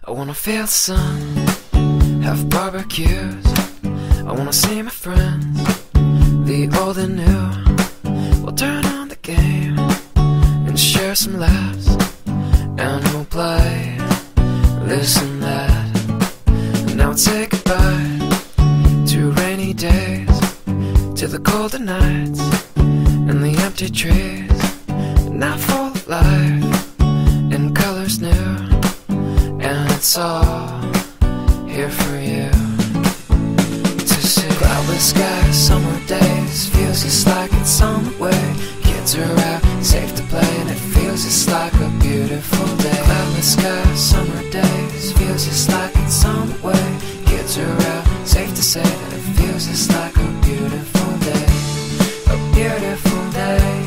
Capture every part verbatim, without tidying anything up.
I wanna feel the sun, have barbecues. I wanna see my friends, the old and new. We'll turn on the game and share some laughs, and we'll play this and that. Now we'll say goodbye to rainy days, to the colder nights and the empty trees. Now full of life and colors new, and it's all here for you to see. Cloudless skies, summer days, feels just like it's on the way. Kids are out, safe to play, and it feels just like a beautiful day. Cloudless skies, summer days, feels just like it's on the way. Kids are out, safe to say that it feels just like a beautiful day. A beautiful day.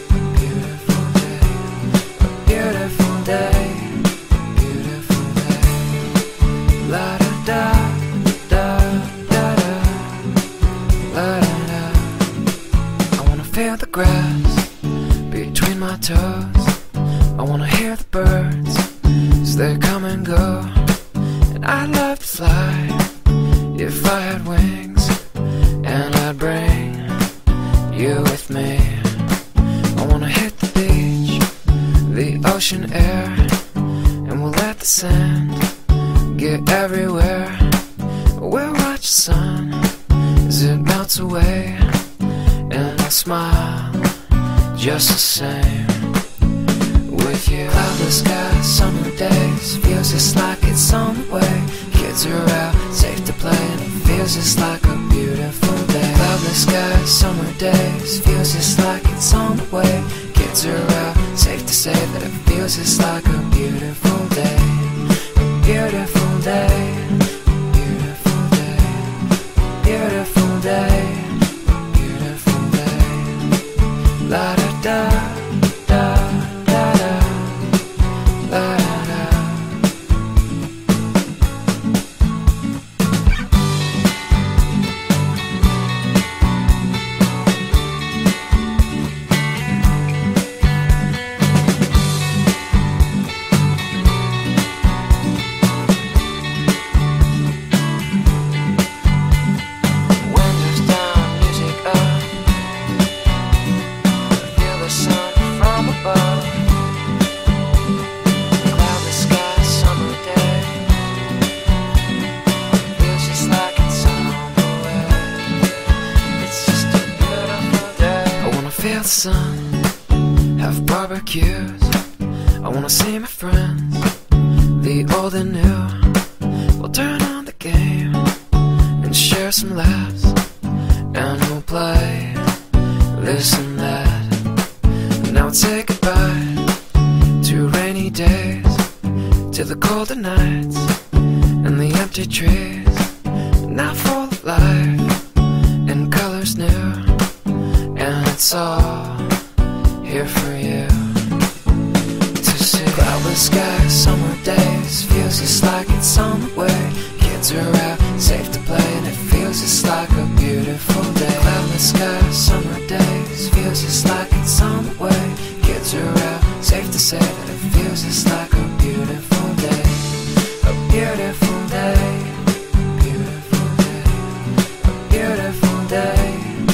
Beautiful day, beautiful day. La da da, da da da, la da da. I wanna feel the grass between my toes. I wanna hear the birds as they come and go. And I'd love to fly if I had wings, and I'd bring you with me. I wanna hit the beach, the ocean air, and we'll let the sand get everywhere. We'll watch the sun as it melts away, and I'll smile just the same with you. Cloudless skies, summer days, feels just like it's on the way. Kids are out, safe to play, and it feels just like a beautiful day. Cloudless skies, summer days, feels just like it's on the way. Kids are out, safe to say that it feels just like a beautiful day. A beautiful day, beautiful day, beautiful day, beautiful day. La da da, da da da, la da da. Feel the sun, have barbecues. I wanna see my friends, the old and new. We'll turn on the game and share some laughs, and we'll play this and that. Now we'll say goodbye to rainy days, to the colder nights and the empty trees. Now full of life and colors new, and it's all here for you to see. Cloudless skies, summer days, feels just like it's on the way. Kids are out, safe to play, and it feels just like a beautiful day. Cloudless skies, summer days, feels just like it's on the way. Kids are out, safe to say that it feels just like a beautiful day. A beautiful day, beautiful day, a beautiful day.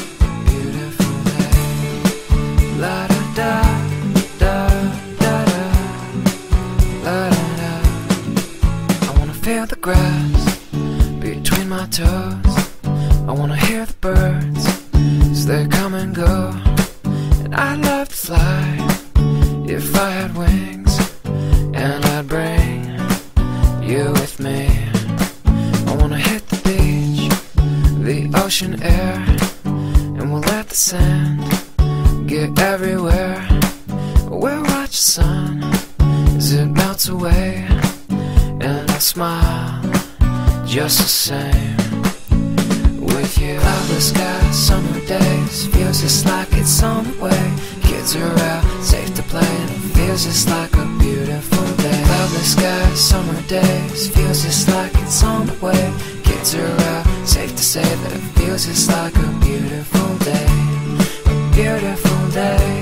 La da da, da da da, la da da. I wanna feel the grass between my toes. I wanna hear the birds as they come and go. And I'd love to fly if I had wings, and I'd bring you with me. I wanna hit the beach, the ocean air, and we'll let the sand get everywhere. We'll watch the sun as it melts away, and I'll smile just the same with you. Cloudless skies, summer days, feels just like it's on the way. Kids are out, safe to play, and it feels just like a beautiful day. Cloudless skies, summer days, feels just like it's on the way. Kids are out, safe to say that it feels just like a beautiful day. A beautiful day,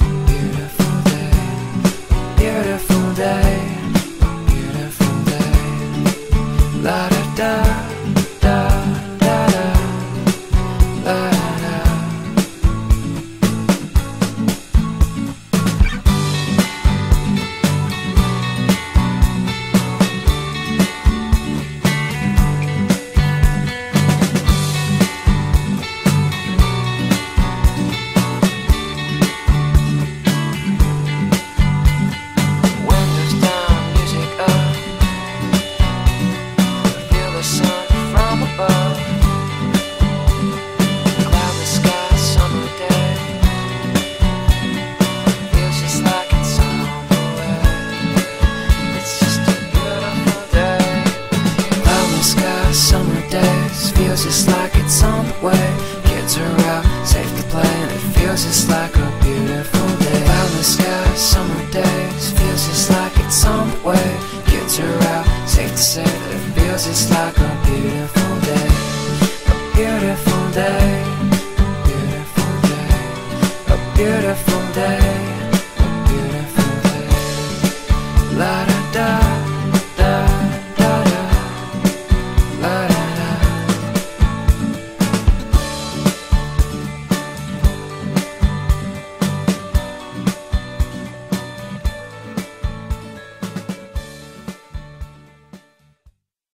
beautiful day, beautiful day, beautiful day. feels just like it's on the way. Kids are out, safe to play, and it feels just like a beautiful day. Cloudless sky, summer days, feels just like it's on the way. Kids are out, safe to say that it feels just like a beautiful day. A beautiful day, beautiful day, a beautiful day.